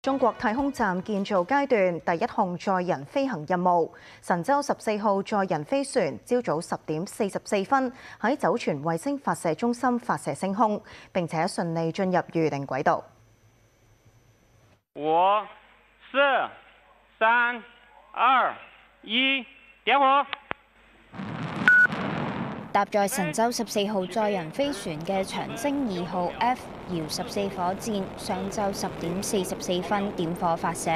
中國太空站建造階段第一項載人飛行任務神舟14號載人飛船，朝早10點44分喺酒泉衛星發射中心發射升空，並且順利進入預定軌道。 5、4、3、2、1，點火！ 搭載神舟14號載人飛船嘅長征2號 F 遙14火箭，上晝10點44分點火發射。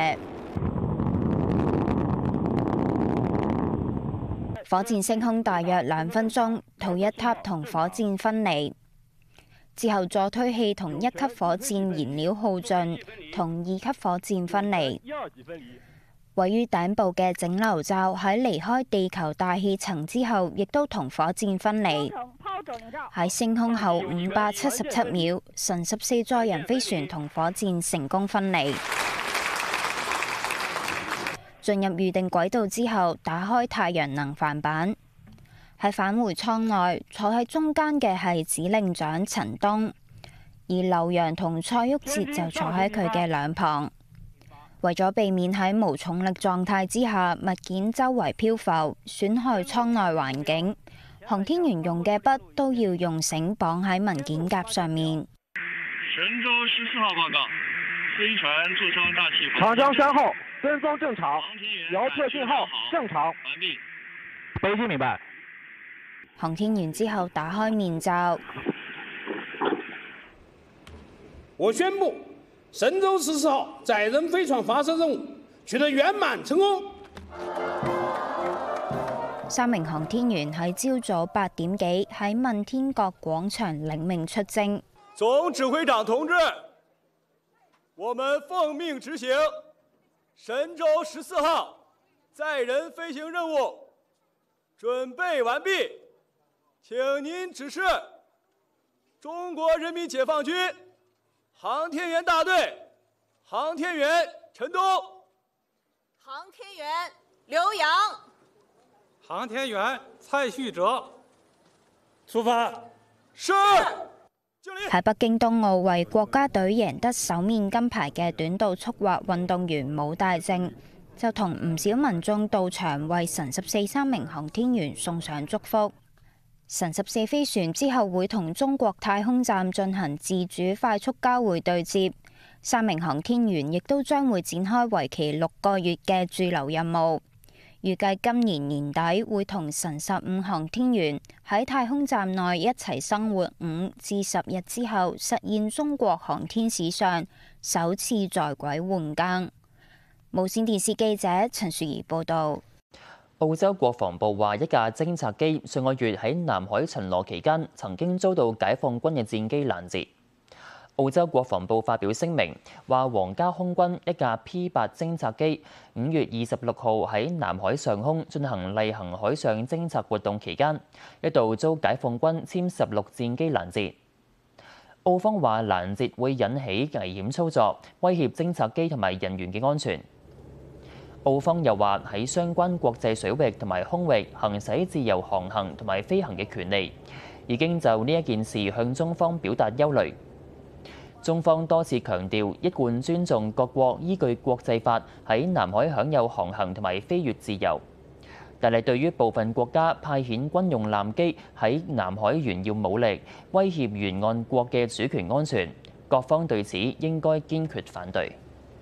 火箭升空大約2分鐘，圖一塔同火箭分離。之後助推器同1級火箭燃料耗盡，同2級火箭分離。位於頂部嘅整流罩喺離開地球大氣層之後，亦都同火箭分離。喺升空後577秒，神14載人飛船同火箭成功分離。進入預定軌道之後，打開太陽能帆板。喺返回艙內，坐喺中間嘅係指令長陳冬，而劉洋同蔡旭哲就坐喺佢嘅兩旁。為咗避免喺無重力狀態之下物件周圍漂浮，損害艙內環境，航天員用嘅筆都要用繩綁喺文件夾上面。 神舟14號報告，飛船座艙大氣長江3號跟蹤正常，遙測信號正常。 完畢。 北京明白。 航天員之後打開面罩。 我宣布，神舟14號載人飛船發射任務取得圓滿成功。 3名航天員喺朝早8點幾喺問天閣廣場領命出征。 總指揮長同志，我們奉命執行神舟14號載人飛行任務，準備完畢，請您指示中國人民解放軍航天員大隊航天員陳冬、 航天員劉洋、 航天員蔡旭哲， 出發。 是。 喺北京冬奧為國家隊贏得首面金牌嘅短道速滑運動員武大正，就同唔少民眾到場為神14 3名航天員送上祝福。神14飛船之後會同中國太空站進行自主快速交會對接，3名航天員亦都將會展開為期6個月嘅駐留任務。預計今年年底會同神15航天員喺太空站內一齊生活5至10日之後，實現中國航天史上首次在軌換更。無線電視記者陳雪兒報導。 澳洲國防部話，一架偵察機上個月喺南海巡邏期間，曾經遭到解放軍嘅戰機攔截。澳洲國防部發表聲明，話皇家空軍一架 P8 偵察機5月26號喺南海上空進行例行海上偵察活動期間，一度遭解放軍殲16戰機攔截。澳方話攔截會引起危險操作，威脅偵察機同埋人員嘅安全。澳方又話喺相關國際水域同埋空域行使自由航行同埋飛行嘅權利，已經就呢一件事向中方表達憂慮。中方多次強調一貫尊重各國依據國際法喺南海享有航行同埋飛越自由，但係對於部分國家派遣軍用艦機喺南海炫耀武力，威脅沿岸國嘅主權安全，各方對此應該堅決反對。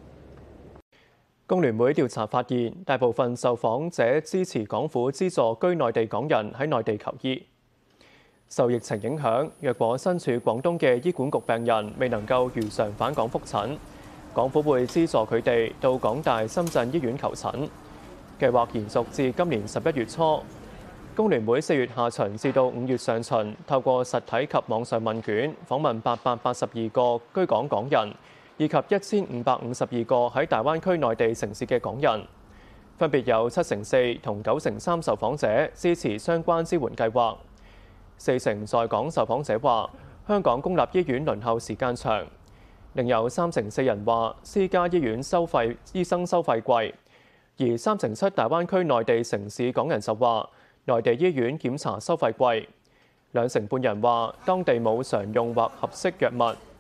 工聯會調查發現，大部分受訪者支持港府資助居內地港人喺內地求醫。受疫情影響，若果身處廣東嘅醫管局病人未能夠如常返港覆診，港府會資助佢哋到港大深圳醫院求診。計劃延續至今年11月初。工聯會4月下旬至到5月上旬，透過實體及網上問卷訪問882個居港港人，以及1552個喺大灣區內地城市嘅港人，分別有74%同93%受訪者支持相關支援計劃。4成在港受訪者話香港公立醫院輪候時間長，另有34%人話私家醫院醫生收費貴，而3成7大灣區內地城市港人就話內地醫院檢查收費貴，2成半人話當地冇常用或合適藥物。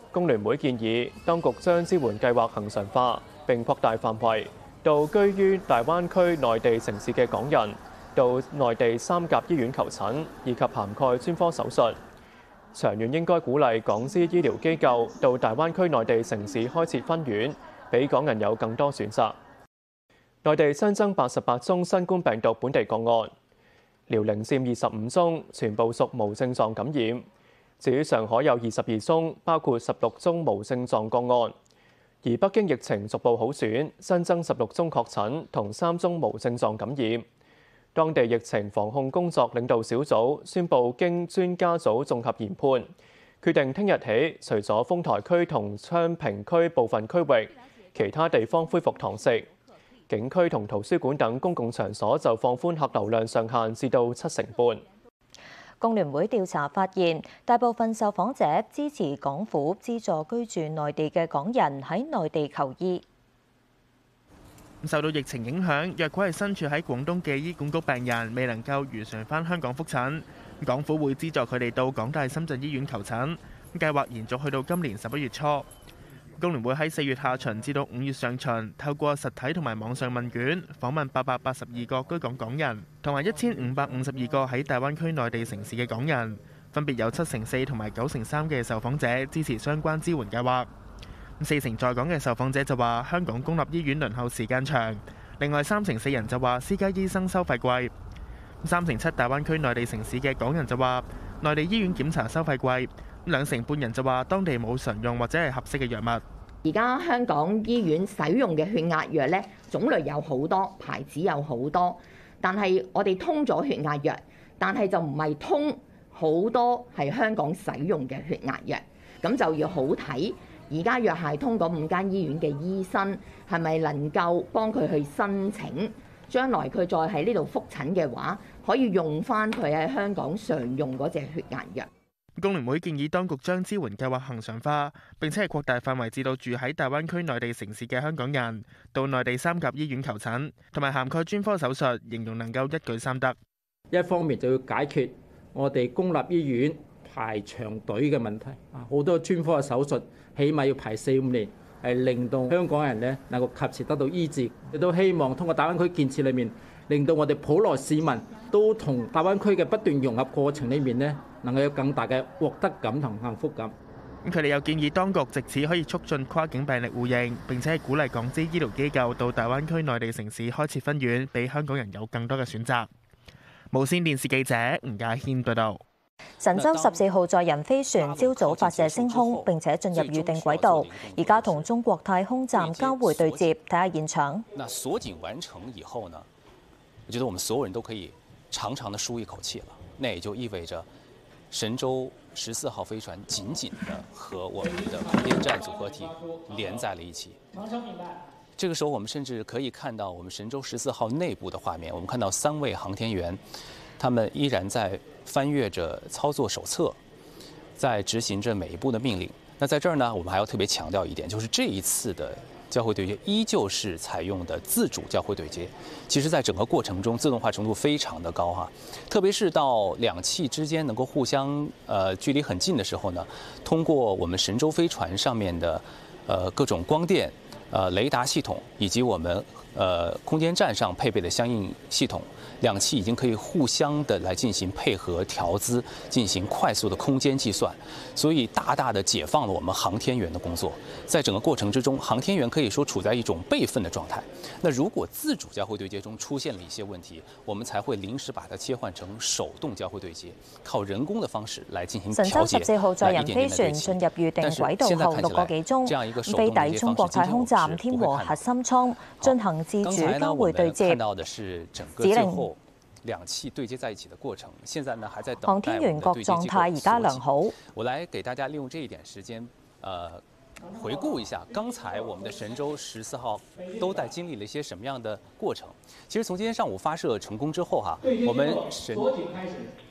工聯會建議當局將支援計劃恆常化，並擴大範圍，到居於大灣區內地城市嘅港人到內地三甲醫院求診，以及涵蓋專科手術。長遠應該鼓勵港資醫療機構到大灣區內地城市開設分院，俾港人有更多選擇。內地新增88宗新冠病毒本地個案，遼寧佔25宗，全部屬無症狀感染。至於上海有22宗，包括16宗無症狀個案。而北京疫情逐步好轉，新增16宗確診同3宗無症狀感染。當地疫情防控工作領導小組宣布，經專家組綜合研判，決定聽日起，除咗豐台區同昌平區部分區域，其他地方恢復堂食。景區同圖書館等公共場所就放寬客流量上限至到75%。 工聯會調查發現，大部分受訪者支持港府資助居住內地嘅港人喺內地求醫。 受到疫情影響，若果係身處喺廣東嘅醫管局病人未能夠如常返香港覆診，港府會資助佢哋到港大深圳醫院求診。計劃延續去到今年11月初。工聯會喺4月下旬至到5月上旬，透過實體同埋網上問卷訪問882個居港港人，同埋1552個喺大灣區內地城市嘅港人，分別有74%同埋93%嘅受訪者支持相關支援計劃。4成在港嘅受訪者就話香港公立醫院輪候時間長，另外3成4人就話私家醫生收費貴。3成7大灣區內地城市嘅港人就話內地醫院檢查收費貴。2成半人就話當地冇常用或者係合適嘅藥物。 而家香港醫院使用嘅血壓藥呢，種類有好多，牌子有好多，但係我哋通咗血壓藥，但係就唔係通好多係香港使用嘅血壓藥，咁就要好睇而家藥械通嗰5間醫院嘅醫生係咪能夠幫佢去申請，將來佢再喺呢度覆診嘅話，可以用翻佢喺香港常用嗰隻血壓藥。 工聯會建議當局將支援計劃恆常化，並且係擴大範圍至到住喺大灣區內地城市嘅香港人到內地三甲醫院求診，同埋涵蓋專科手術，形容能夠一舉三得。 一方面就要解決我哋公立醫院排長隊嘅問題，好多專科嘅手術起碼要排4-5年，係令到香港人呢能夠及時得到醫治。亦都希望通過大灣區建設裏面，令到我哋普羅市民都同大灣區嘅不斷融合過程裏面呢，能夠有更大嘅獲得感同幸福感。 佢哋又建議當局藉此可以促進跨境病歷互認，並且係鼓勵港資醫療機構到大灣區內地城市開設分院，俾香港人有更多嘅選擇。無線電視記者吳家軒報導。 神舟14號載人飛船朝早發射升空，並且進入預定軌道，而家同中國太空站交會對接，睇下現場。 那鎖緊完成以後呢，我覺得我們所有人都可以長長的舒一口氣了。那也就意味着神舟14號飛船緊緊的和我們的空間站組合體連在了一起。這個時候我們甚至可以看到我們神舟14號內部的畫面，我們看到3位航天員，他們依然在翻閱着操作手冊，在執行着每一步的命令。那在這兒呢，我們還要特別強調一點，就是這一次的交會對接依舊是採用的自主交會對接，其實在整個過程中自動化程度非常的高哈，特別是到兩氣之間能夠互相距離很近的時候呢，通過我們神舟飛船上面的各種光電雷達系統以及我們空間站上配備的相應系統，兩氣已經可以互相的來進行配合調資，進行快速的空間計算，所以大大的解放了我們航天員的工作。在整個過程之中，航天員可以說處在一種備份的狀態。那如果自主交會對接中出現了一些問題，我們才會臨時把它切換成手動交會對接，靠人工的方式來進行調節。 神舟14號載人飛船進入預定軌道後6個幾鐘，飛抵中國太空站天和核心艙進行自主交會對接。 看到的是整個最後兩氣對接在一起的過程。現在呢，還在等待我們的對接機構。航天員各狀態而家良好。我來給大家利用這一點時間，回顧一下剛才我們的神舟14號都在經歷了一些什麼樣的過程。其實從今天上午發射成功之後哈，我們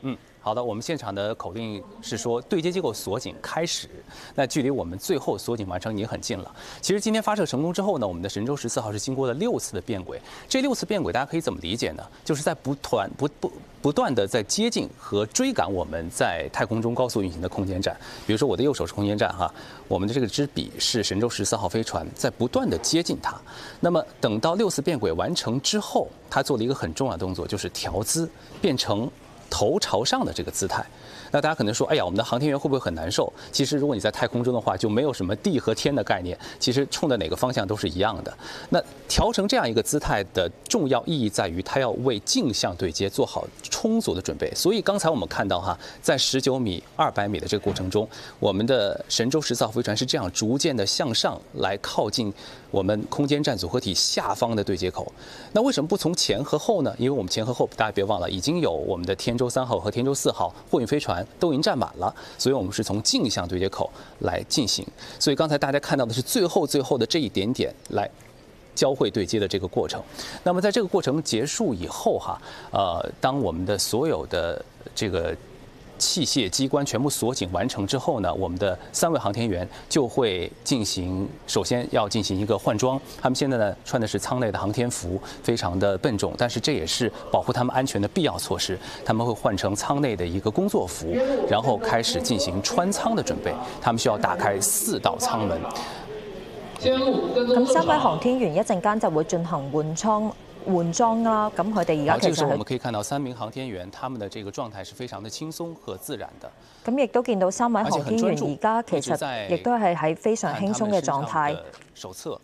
好的，我们现场的口令是说对接机构锁紧开始，那距离我们最后锁紧完成已经很近了。其实今天发射成功之后呢，我们的神舟14号是经过了6次的变轨，这6次变轨大家可以怎么理解呢？就是在不断的在接近和追赶我们在太空中高速运行的空间站。比如说我的右手是空间站哈，我们的这个支笔是神舟14号飞船在不断的接近它。那么等到6次变轨完成之后，它做了一个很重要的动作，就是调姿，变成头朝上的这个姿态。那大家可能说，哎呀，我们的航天员会不会很难受？其实，如果你在太空中的话，就没有什么地和天的概念，其实冲的哪个方向都是一样的。那调成这样一个姿态的重要意义在于，它要为镜像对接做好充足的准备。所以刚才我们看到哈，在19米、200米的这个过程中，我们的神舟14号飞船是这样逐渐的向上来靠近我们空间站组合体下方的对接口。那为什么不从前和后呢？因为我们前和后，大家别忘了，已经有我们的天舟3号和天舟4号货运飞船都已经站满了，所以我们是从镜像对接口来进行。所以刚才大家看到的是最后的这一点点来交汇对接的这个过程。那么在这个过程结束以后哈，当我们的所有的这个器械机关全部锁紧完成之后呢，我们的3位航天员就会首先要进行一个换装。他们现在呢穿的是舱内的航天服，非常的笨重，但是这也是保护他们安全的必要措施。他们会换成舱内的一个工作服，然后开始进行穿舱的准备。他们需要打开4道舱门。 咁3位航天員一陣間就會進行換裝啦，咁佢哋而家其實這個時候我們可以看到3名航天員，他們的這個狀態是非常的輕鬆和自然的。 咁亦都見到3位航天員而家其實亦都係喺非常輕鬆嘅狀態。 手冊。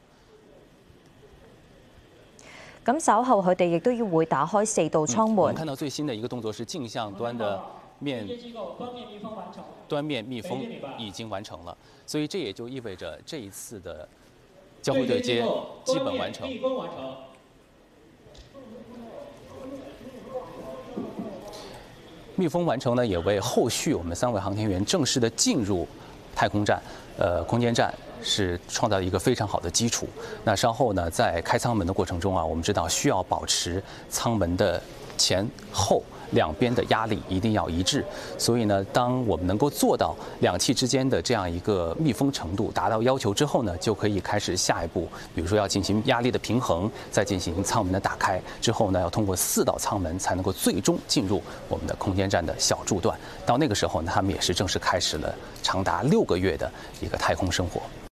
咁稍後佢哋亦都要會打開4道艙門。 我們看到最新的一個動作是鏡像端的端面密封已經完成了，所以這也就意味着這一次的交會對接基本完成。密封完成呢，也为后续我们3位航天员正式的进入太空站、空间站是创造一个非常好的基础。那稍后呢，在开舱门的过程中啊，我们知道需要保持舱门的前后2边的压力一定要一致。所以呢，当我们能够做到2气之间的这样一个密封程度达到要求之后呢，就可以开始下一步，比如说要进行压力的平衡，再进行舱门的打开。之后呢，要通过4道舱门才能够最终进入我们的空间站的小柱段。到那个时候呢，他们也是正式开始了长达6个月的一个太空生活。